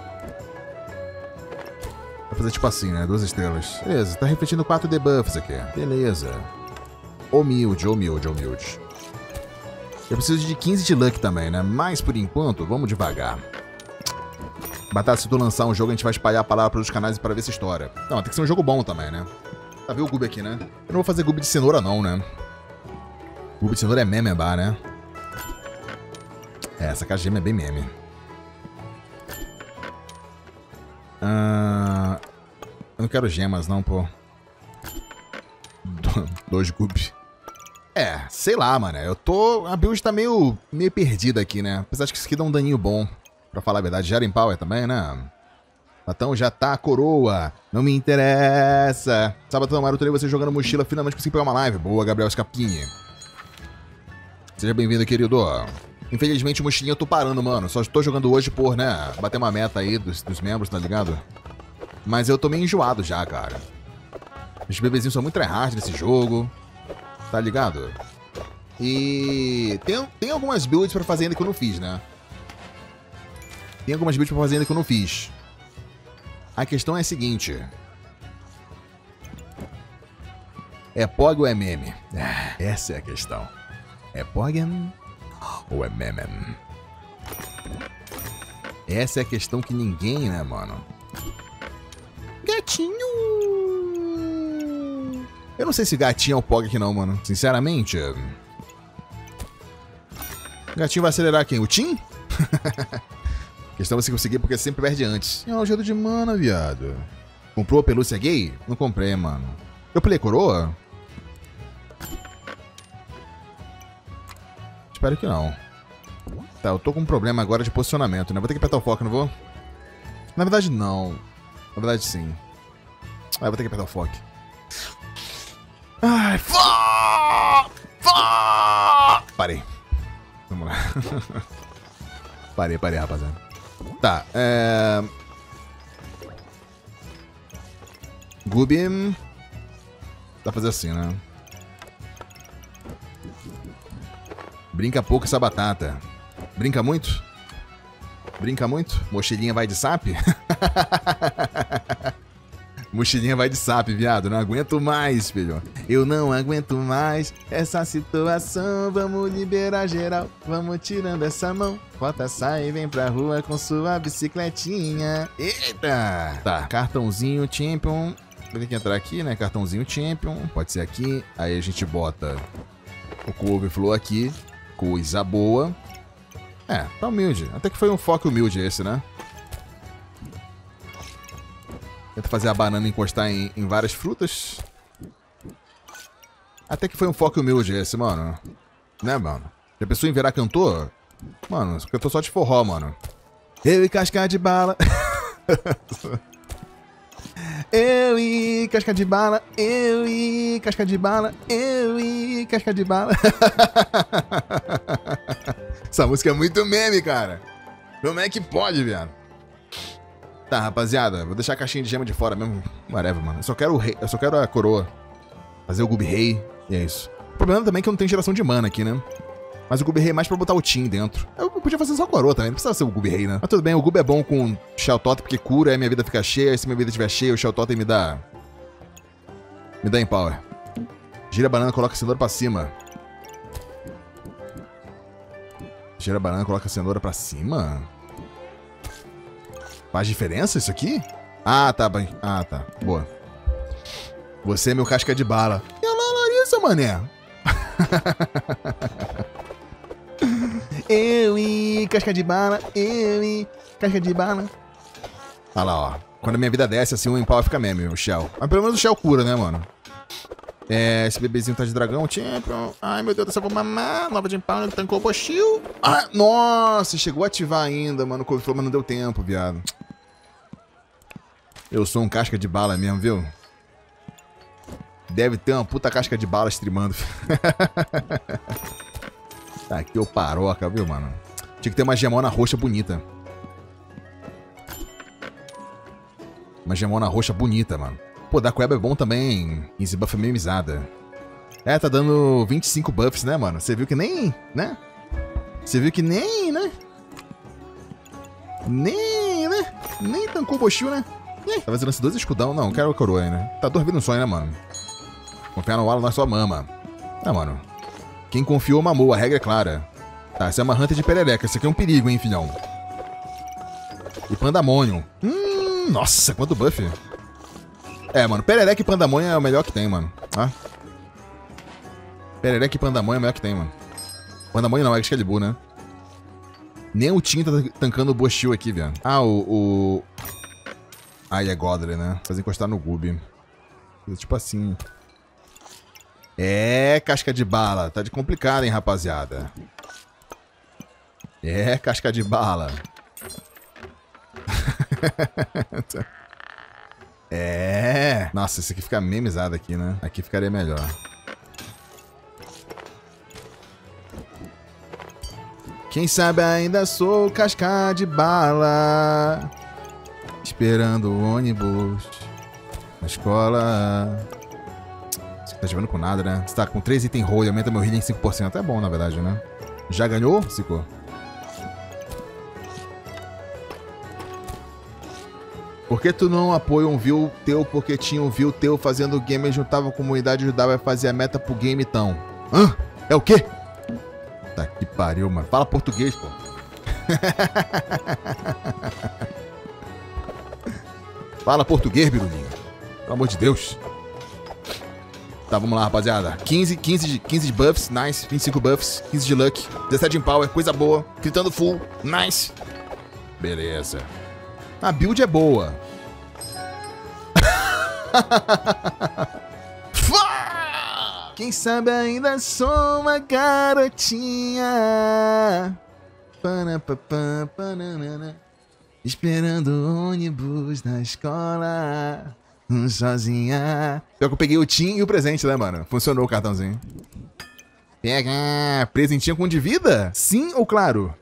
Vai fazer tipo assim, né? 2 estrelas. Beleza, tá refletindo 4 debuffs aqui. Beleza. Humilde. Eu preciso de 15 de luck também, né? Mas por enquanto, vamos devagar. Batata, se tu lançar um jogo, a gente vai espalhar a palavra para os canais para ver se estoura. Não, tem que ser um jogo bom também, né? Tá vendo o Gubi aqui, né? Eu não vou fazer Gubi de cenoura, não, né? Gubi de cenoura é meme, né? É, essa caixa é bem meme. Eu não quero gemas, não, pô. 2 Gubi. É, sei lá, mano. A build tá meio perdida aqui, né? Apesar de que isso aqui dá um daninho bom. Pra falar a verdade, Jaren Power também, né? Então já tá a coroa. Não me interessa. Sábado no Maruto, você jogando mochila, finalmente consegui pegar uma live. Boa, Gabriel Scapini. Seja bem-vindo, querido. Infelizmente, o mochilinha eu tô parando, mano. Só tô jogando hoje por, né, bater uma meta aí dos membros, tá ligado? Mas eu tô meio enjoado já, cara. Os bebezinhos são muito tryhard nesse jogo. Tá ligado? E tem algumas builds pra fazer ainda que eu não fiz, né? Tem algumas builds pra fazer ainda que eu não fiz. A questão é a seguinte. É POG ou é meme? Essa é a questão. É POG ou é meme? Essa é a questão que ninguém, né, mano? Gatinho! Eu não sei se gatinho é o Pog aqui não, mano. Sinceramente. Gatinho vai acelerar quem? O Tim? Questão é você conseguir porque sempre perde antes. É um gelo de mana, viado. Comprou a pelúcia gay? Não comprei, mano. Eu pulei coroa? Espero que não. Tá, eu tô com um problema agora de posicionamento, né? Vou ter que apertar o foco, não vou? Na verdade, não. Na verdade, sim. Ah, eu vou ter que apertar o foco. Ai, parei. Vamos lá. Parei, rapaziada. Tá, Gubi. Dá pra fazer assim, né? Brinca pouco essa batata. Brinca muito? Brinca muito? Mochilinha vai de sap? Mochilinha vai de sap, viado. Não aguento mais, filho. Eu não aguento mais essa situação. Vamos liberar geral. Vamos tirando essa mão. Bota, sai e vem pra rua com sua bicicletinha. Eita! Tá, cartãozinho champion. Vai ter que entrar aqui, né? Cartãozinho champion. Pode ser aqui. Aí a gente bota o couve-flor aqui. Coisa boa. É, tá humilde. Até que foi um foco humilde esse, né? Tenta fazer a banana encostar em várias frutas. Até que foi um foco humilde esse, mano. Né, mano? Já pensou em virar cantor? Mano, cantor só de forró, mano. Eu e casca de bala. Eu e casca de bala. Eu e casca de bala. Eu e casca de bala. Essa música é muito meme, cara. Como é que pode, viado? Tá, rapaziada, vou deixar a caixinha de gema de fora mesmo. Whatever, mano. Eu só quero o rei, eu só quero a coroa. Fazer o Gubi Rei. E é isso. O problema também é que eu não tenho geração de mana aqui, né? Mas o Gubi Rei é mais pra botar o Tim dentro. Eu podia fazer só a coroa também, não precisava ser o Gubi Rei, né? Mas tudo bem, o Gubi é bom com Shell Totem porque cura, aí minha vida fica cheia. Se minha vida estiver cheia, o Shell Totem me dá empower. Gira a banana, coloca a cenoura pra cima. Gira a banana, coloca a cenoura pra cima? Faz diferença isso aqui? Ah, tá bem. Ah, tá. Boa. Você é meu casca de bala. E olha lá, Larissa, mané. Eu e casca de bala. Eu e casca de bala. Olha lá, ó. Quando a minha vida desce, assim, o Empower fica meme, o Shell. Mas pelo menos o Shell cura, né, mano? É, esse bebezinho tá de dragão, champion. Ai, meu Deus do céu, vou mamar. Nova de Empower, tancou o bochil. Ah, nossa, chegou a ativar ainda, mano. O couve-flor, mas não deu tempo, viado. Eu sou um casca de bala mesmo, viu? Deve ter uma puta casca de bala streamando. Tá aqui o paroca, viu, mano? Tinha que ter uma gemona roxa bonita. Uma gemona roxa bonita, mano. Pô, Dark Web é bom também. Easy buff memizada. É, tá dando 25 buffs, né, mano? Você viu que nem, né? Você viu que nem, né? Nem tancou o bochil, né? Tá fazendo esses 2 escudão. Não, quero a coroa aí, né? Tá dormindo um sonho, né, mano? Confiar no Walo não é só mama. Ah, mano. Quem confiou, mamou. A regra é clara. Tá, essa é uma hunter de perereca. Isso aqui é um perigo, hein, filhão. E pandamônio. Nossa, quanto buff. É, mano. Perereca e pandamônio é o melhor que tem, mano. Ah. Perereca e pandamônio é o melhor que tem, mano. Pandamônio não, é Excalibur, né? Nem o Tim tá tancando o bochil aqui, viado. Ah, Aí é Godly, né? Fazer encostar no Gubi. Tipo assim. É, casca de bala. Tá de complicado, hein, rapaziada. É, casca de bala. É. Nossa, esse aqui fica memizado aqui, né? Aqui ficaria melhor. Quem sabe ainda sou casca de bala. Esperando o ônibus na escola. Você tá jogando com nada, né? Você tá com 3 itens roll e aumenta meu healing em 5%. É bom, na verdade, né? Já ganhou, Cico? Por que tu não apoia um view teu? Porque tinha um view teu fazendo game, juntava a comunidade, ajudava a fazer a meta pro game, então. Hã? É o quê? Tá que pariu, mano. Fala português, pô. Fala português, Birulinho. Pelo amor de Deus. Tá, vamos lá, rapaziada. 15 de buffs, nice. 25 buffs, 15 de luck. 17 em power, coisa boa. Gritando full, nice. Beleza. A build é boa. Quem sabe ainda sou uma garotinha. Esperando o ônibus na escola. Sozinha. Pior que eu peguei o Tim e o presente, né, mano? Funcionou o cartãozinho. Pega! Presentinho com de vida? Sim ou claro?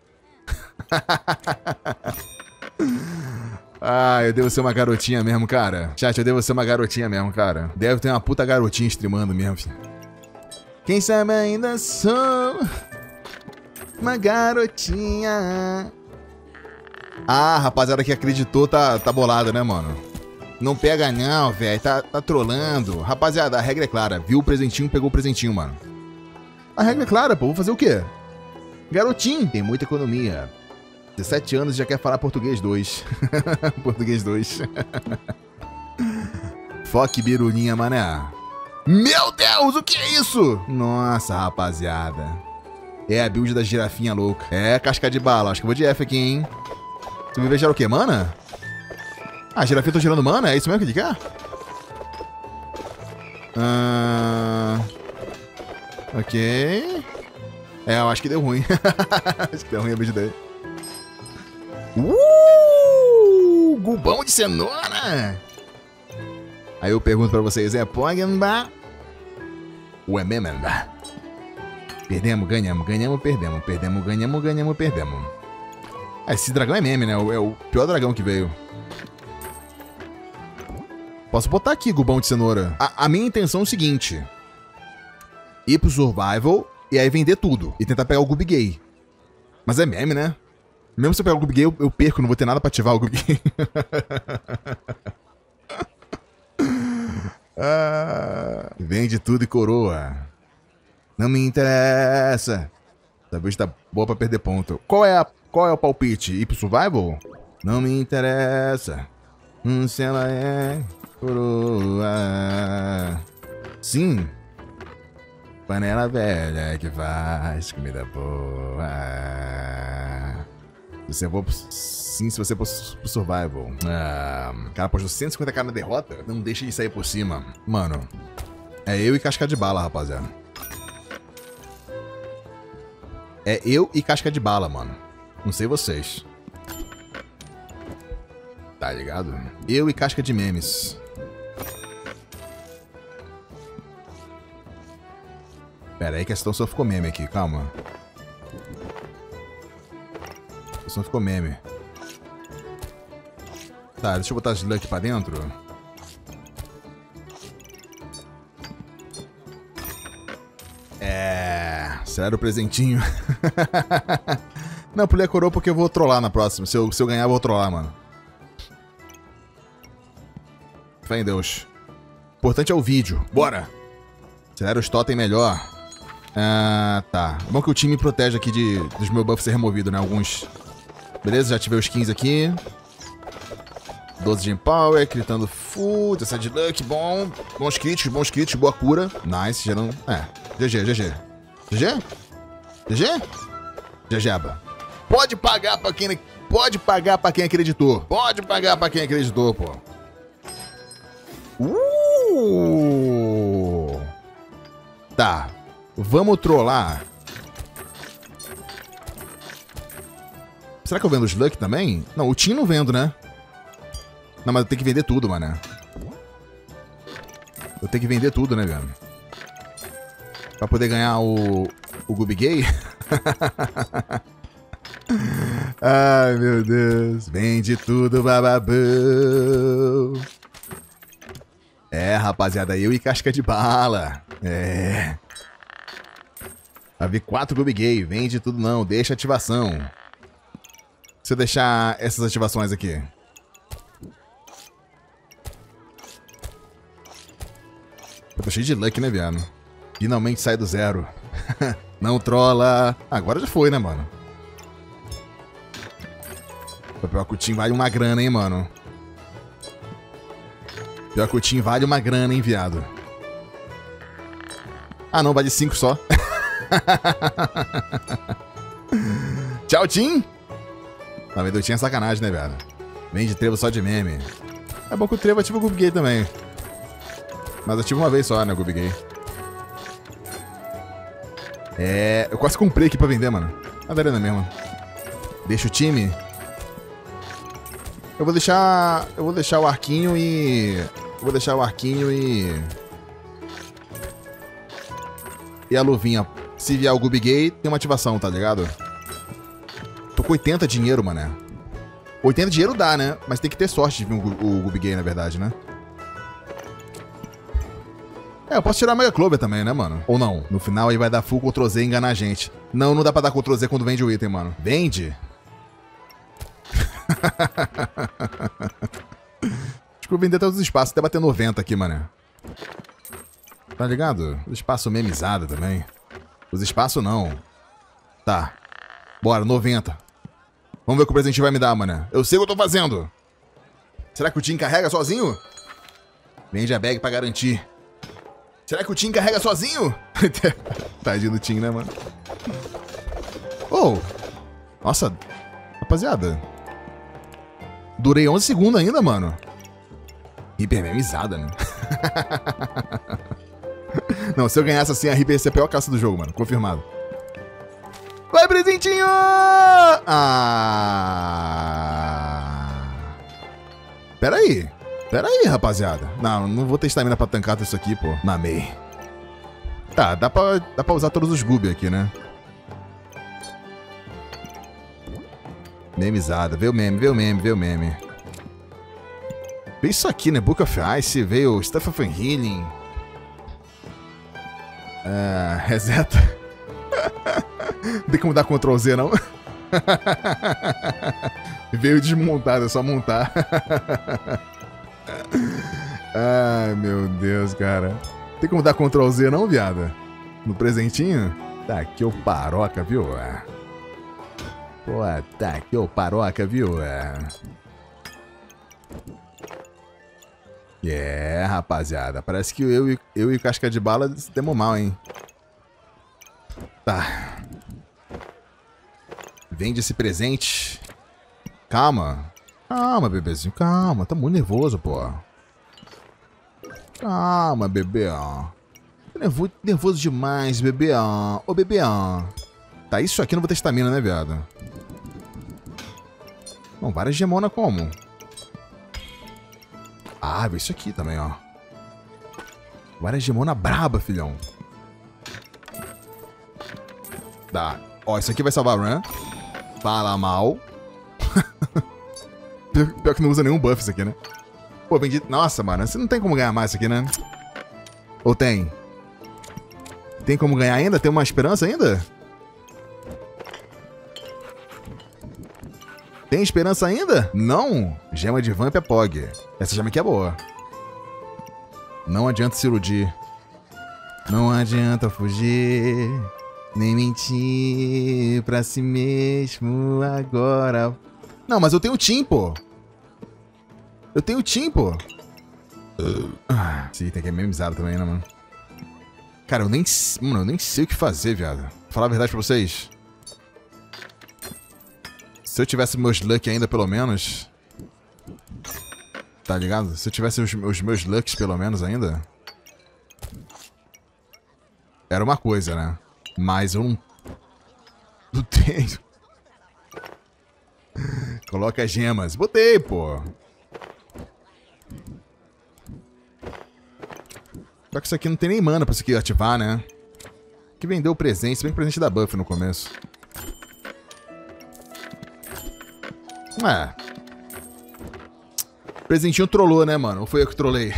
Ah, eu devo ser uma garotinha mesmo, cara. Chat, eu devo ser uma garotinha mesmo, cara. Deve ter uma puta garotinha streamando mesmo, filho. Quem sabe ainda sou uma garotinha. Ah, rapaziada que acreditou tá bolada, né, mano? Não pega não, velho. Tá trolando. Rapaziada, a regra é clara. Viu o presentinho, pegou o presentinho, mano. A regra é clara, pô. Vou fazer o quê? Garotinho. Tem muita economia. 17 anos e já quer falar português 2. Português 2. Foque birulinha, mané. Meu Deus, o que é isso? Nossa, rapaziada. É a build da girafinha louca. É, casca de bala. Acho que eu vou de F aqui, hein? Você me vê gerar o quê, mana? Ah, a girafinha tá girando mana? É isso mesmo que ele quer? Ok. É, eu acho que deu ruim. Acho que deu ruim a build dele. Gubão de cenoura! Aí eu pergunto pra vocês, é Pogba ou é Memenda? Perdemos, ganhamos, ganhamos, perdemos. Perdemos, ganhamos, ganhamos, perdemos. Ah, esse dragão é meme, né? É o pior dragão que veio. Posso botar aqui, Gubão de cenoura. A minha intenção é o seguinte. Ir pro Survival e aí vender tudo. E tentar pegar o Gub Gay. Mas é meme, né? Mesmo se eu pegar o Gub Gay, eu perco. Não vou ter nada pra ativar o Gub Gay. Vende tudo e coroa. Não me interessa. Essa build tá boa pra perder ponto. Qual é o palpite? Ir pro Survival? Não me interessa. Se ela é coroa. Sim. Panela velha que faz comida boa. Se você for pro Survival. O cara postou 150k na derrota. Não deixa de sair por cima. Mano, é eu e casca de bala, rapaziada. É eu e casca de bala, mano. Não sei vocês. Tá ligado? Eu e casca de memes. Pera aí que a situação só ficou meme aqui, calma. A situação ficou meme. Tá, deixa eu botar as luck pra dentro. Será o presentinho? Não, pulei a coroa porque eu vou trollar na próxima. Se eu ganhar, eu vou trollar, mano. Fé em Deus. O importante é o vídeo. Bora! Acelera os totem melhor. Tá. Bom que o time protege aqui dos meus buffs ser removido, né? Alguns. Beleza, já ativei os 15 aqui. 12 de Empower, critando full. 17 de Luck, bom. Bons críticos, boa cura. Nice, gerando... GG. GG? GG? GGaba. Pode pagar pra quem acreditou. Pode pagar pra quem acreditou, pô. Tá. Vamos trollar. Será que eu vendo os Luck também? Não, o Tim não vendo, né? Não, mas eu tenho que vender tudo, mano. Eu tenho que vender tudo, né, velho? Pra poder ganhar o Gub Gay. Ai, meu Deus. Vende tudo, bababu. É, rapaziada, eu e casca de bala. É. Vai vir 4 Gub Gay. Vende tudo não, deixa ativação. Se eu deixar essas ativações aqui. Eu tô cheio de luck, né, viado? Finalmente sai do zero. Não trola. Agora já foi, né, mano? Pior que o Tim vale uma grana, hein, mano? Pior que o Tim vale uma grana, hein, viado? Ah, não, vale 5 só. Tchau, Tim. Não, vender o Tim é sacanagem, né, velho? Vende trevo só de meme. É bom que o trevo ativa o Goob Gay também. Mas ativa uma vez só, né, o Goob Gay. É... Eu quase comprei aqui pra vender, mano. A arena mesmo. Deixa o time. Eu vou deixar o arquinho e... E a luvinha. Se vier o Goob Gay, tem uma ativação, tá ligado? Tô com 80 dinheiro, mané. 80 dinheiro dá, né? Mas tem que ter sorte de vir o Goob Gay, na verdade, né? É, eu posso tirar a Mega Clover também, né, mano? Ou não? No final aí vai dar full Ctrl Z e enganar a gente. Não, não dá pra dar Ctrl Z quando vende o item, mano. Vende? Acho que eu vou vender até os espaços, até bater 90 aqui, mané. Tá ligado? Os espaços memizado também. Os espaços não. Tá. Bora, 90. Vamos ver o que o presentinho vai me dar, mané. Eu sei o que eu tô fazendo. Será que o Tim carrega sozinho? Vende a bag pra garantir. Será que o Tim carrega sozinho? Tadinho do Tim, né, mano? Oh! Nossa, rapaziada. Durei 11 segundos ainda, mano. Hipermemizada, né? Não, se eu ganhasse assim, a River ia ser a pior caça do jogo, mano. Confirmado. Vai, presentinho! Pera aí, rapaziada. Não vou ter estamina pra tancar tudo isso aqui, pô. Mamei. Tá, dá pra usar todos os Goob aqui, né? Memizada. Vê o meme. Veio isso aqui, né? Book of Ice, veio Stuff of Healing. Reseta. Não tem como dar Ctrl Z, não? Veio desmontado, é só montar. Ai, meu Deus, cara. Tem como dar Ctrl Z, não, viada? No presentinho? Tá aqui o paroca, viu? Pô, tá aqui o paroca, viu? Rapaziada. Parece que eu e o Casca de Bala demos mal, hein? Tá. Vende esse presente. Calma. Calma, bebezinho. Calma. Tá muito nervoso, pô. Calma, bebê. Nervoso demais, bebê. Ô, bebê. Tá, isso aqui não vou ter estamina, né, viado? Bom, várias gemona como? Ah, vê isso aqui também, ó. Várias gemona braba, filhão. Tá. Ó, isso aqui vai salvar a run. Fala mal. Pior que não usa nenhum buff isso aqui, né? Pô, vendi... Nossa, mano, você não tem como ganhar mais isso aqui, né? Ou tem? Tem como ganhar ainda? Tem uma esperança ainda? Tem esperança ainda? Não? Gema de Vamp é Pog. Essa gema aqui é boa. Não adianta se iludir. Não adianta fugir. Nem mentir pra si mesmo agora. Não, mas eu tenho o Tim, pô. Esse item aqui é memizado também, né, mano? Cara, eu nem sei o que fazer, viado. Vou falar a verdade pra vocês. Se eu tivesse meus Luck ainda, pelo menos... Tá ligado? Se eu tivesse os meus Lucks, pelo menos, ainda... Era uma coisa, né? Mas eu não tenho. Coloca as gemas. Botei, pô. Só que isso aqui não tem nem mana pra isso aqui ativar, né? Que vendeu o presente, se bem que o presente dá buff no começo. Presentinho trollou, né, mano? Ou foi eu que trollei?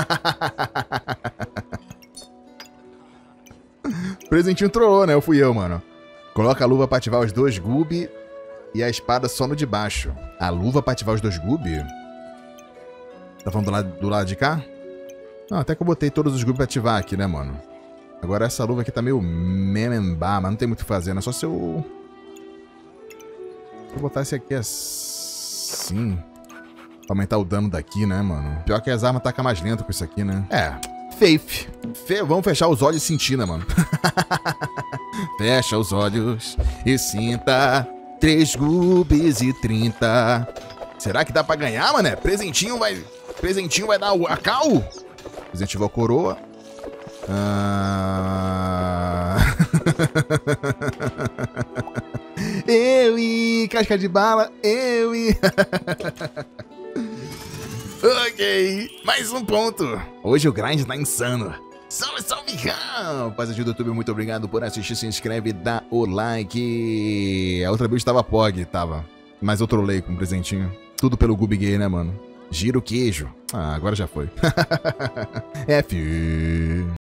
Presentinho trollou, né? Ou fui eu, mano. Coloca a luva pra ativar os 2 Goob e a espada só no de baixo. A luva pra ativar os 2 Goob? Tá falando do lado de cá? Não, até que eu botei todos os Goob pra ativar aqui, né, mano? Agora essa luva aqui tá meio memembá, mas não tem muito o que fazer, né? Só se eu... Vou botar esse aqui assim... Pra aumentar o dano daqui, né, mano? Pior que as armas tacam mais lento com isso aqui, né? Faith. Vamos fechar os olhos e sentir, né, mano? Fecha os olhos e sinta 3 gubis e 30. Será que dá pra ganhar, mané? Presentinho vai dar a cal? Presentinho coroa. Eu e casca de bala, eu e... Ok, mais um ponto. Hoje o grind tá insano. Salve, salve, rapaziada do YouTube, muito obrigado por assistir, se inscreve, dá o like. A outra vez tava POG, tava. Mas eu trolei com um presentinho. Tudo pelo Gub Gay, né, mano? Gira o queijo. Ah, agora já foi. F.